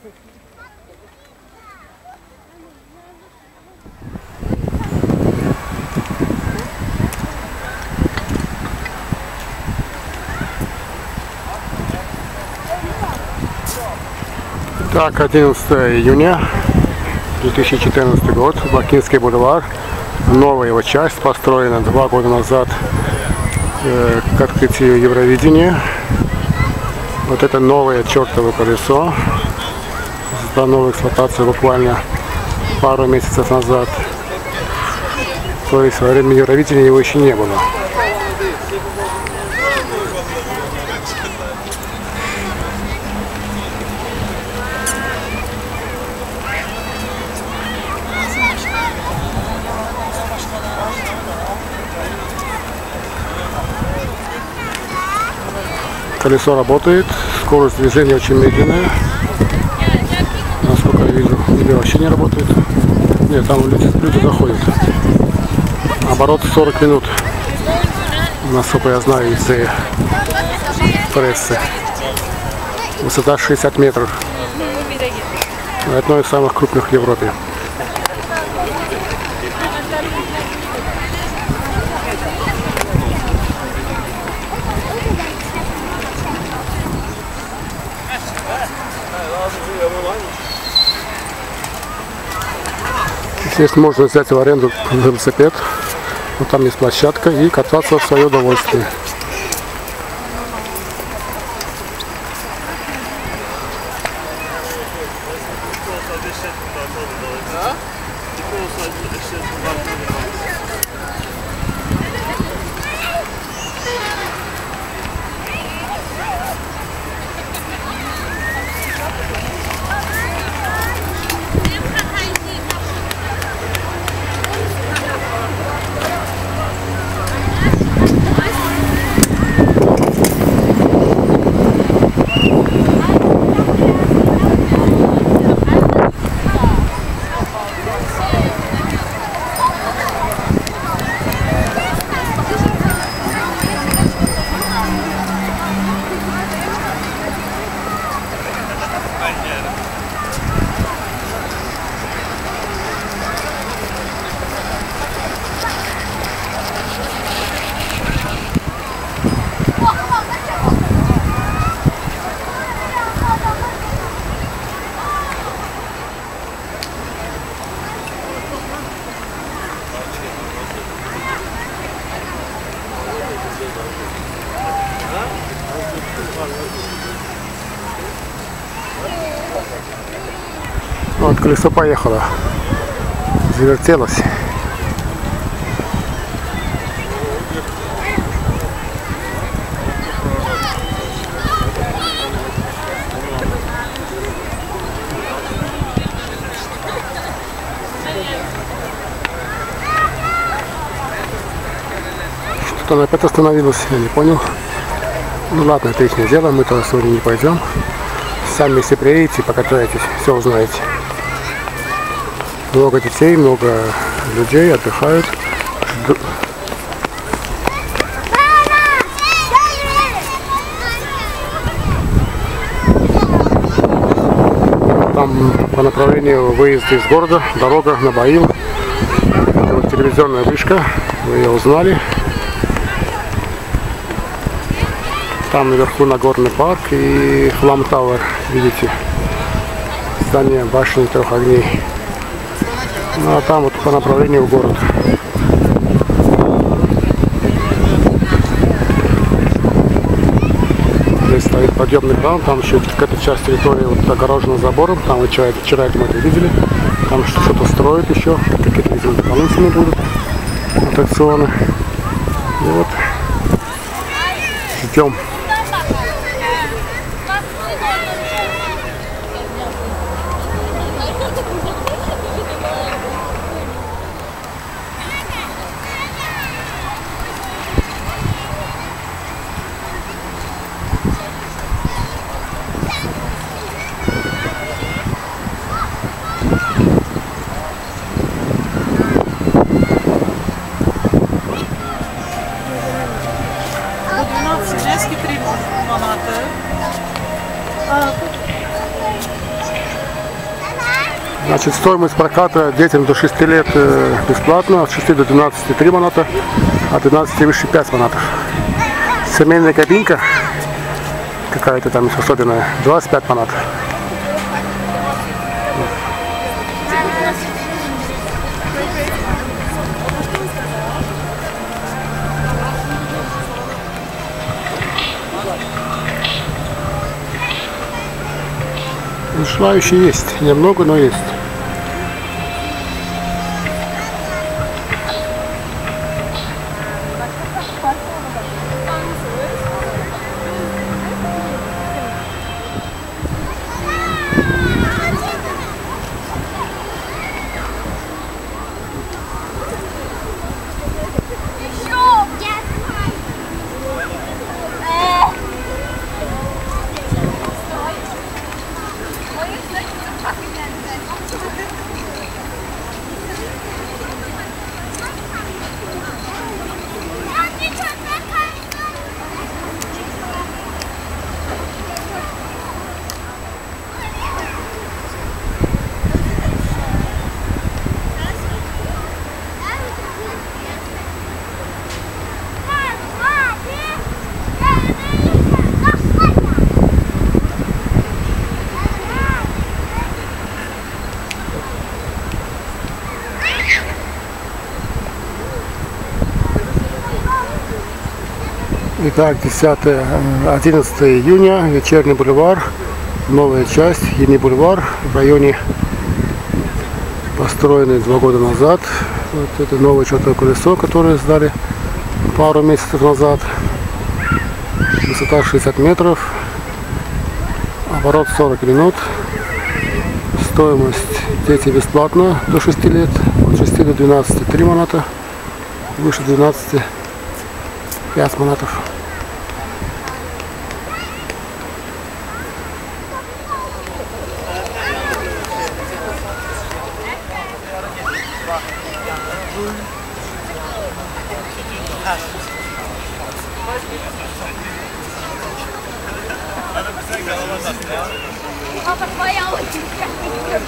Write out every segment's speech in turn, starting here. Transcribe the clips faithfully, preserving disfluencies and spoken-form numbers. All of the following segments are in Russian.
Так, одиннадцатое июня две тысячи четырнадцатый год, Бакинский бульвар. Новая его часть, построена два года назад э, к открытию Евровидения. Вот это новое чертово колесо, сдано в эксплуатацию буквально пару месяцев назад. То есть во время Евровидения его еще не было. Колесо работает, скорость движения очень медленная, насколько я вижу, или вообще не работает. Нет, там люди, люди заходят. Оборот сорок минут, насколько я знаю из прессы. Высота шестьдесят метров. Одно из самых крупных в Европе. Здесь можно взять в аренду велосипед, вот там есть площадка, и кататься в свое удовольствие. Вот колесо поехало, завертелось. Что она опять остановилась, я не понял. Ну ладно, это их не дело, мы туда сегодня не пойдем. Сами, если приедете, покатаетесь, все узнаете. Много детей, много людей отдыхают. Там по направлению выезда из города, дорога на Баил. Это вот телевизионная вышка, вы ее узнали. Там наверху Нагорный парк и Флам Тауэр, видите, здание башни трех огней. Ну а там вот по направлению в город. Здесь стоит подъемный кран, там еще какая-то часть территории вот огорожена забором, там вы вчера, вчера это мы это видели, там что-то строят еще, какие-то, видимо, дополнительные будут аттракционы. И вот ждем. Женский Значит, стоимость проката детям до шести лет бесплатно, от шести до двенадцати три маната, от двенадцати выше пять манатов. Семейная кабинка, какая-то там особенная, двадцать пять манатов. Желающие есть, немного, но есть. Итак, десятое-одиннадцатое июня, Вечерний бульвар, новая часть, Юний бульвар, в районе, построенный два года назад. Вот это новое четное колесо, которое сдали пару месяцев назад. Высота шестьдесят метров, оборот сорок минут. Стоимость дети бесплатно до шести лет, от шести до двенадцати три маната, выше двенадцати пять манатов. Papa твоя очень красивая.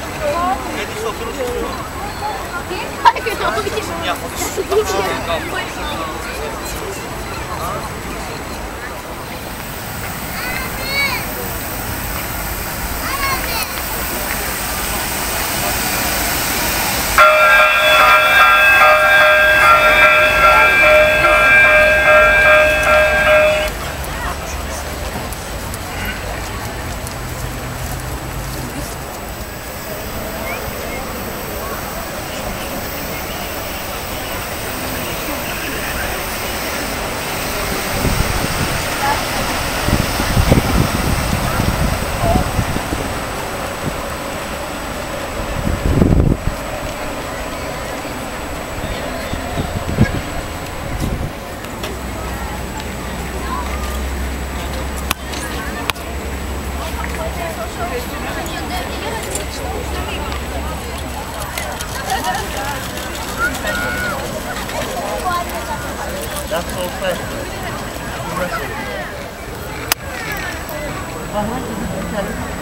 That's so fresh. Uh-huh.